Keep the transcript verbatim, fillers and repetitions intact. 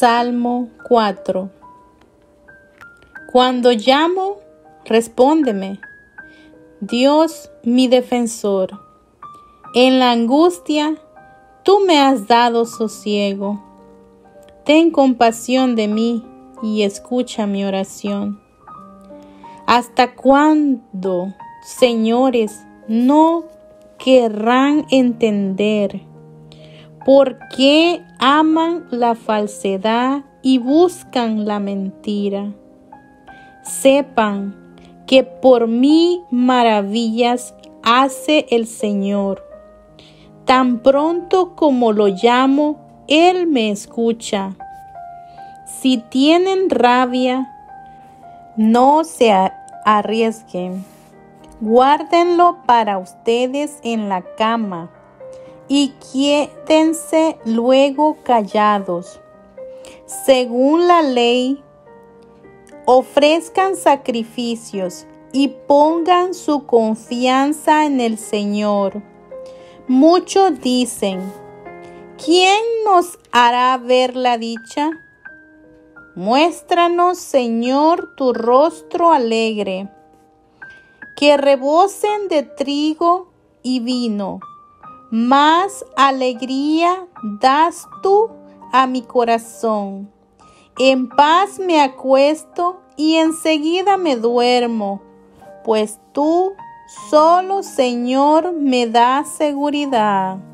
Salmo cuatro. Cuando llamo, respóndeme, Dios mi defensor. En la angustia, tú me has dado sosiego. Ten compasión de mí y escucha mi oración. ¿Hasta cuándo, señores, no querrán entender? ¿Por qué aman la falsedad y buscan la mentira? Sepan que por mí maravillas hace el Señor. Tan pronto como lo llamo, Él me escucha. Si tienen rabia, no se arriesguen. Guárdenlo para ustedes en la cama y quédense luego callados. Según la ley, ofrezcan sacrificios y pongan su confianza en el Señor. Muchos dicen, ¿quién nos hará ver la dicha? Muéstranos, Señor, tu rostro alegre. Que rebosen de trigo y vino. Más alegría das tú a mi corazón. En paz me acuesto y enseguida me duermo, pues tú solo, Señor, me das seguridad.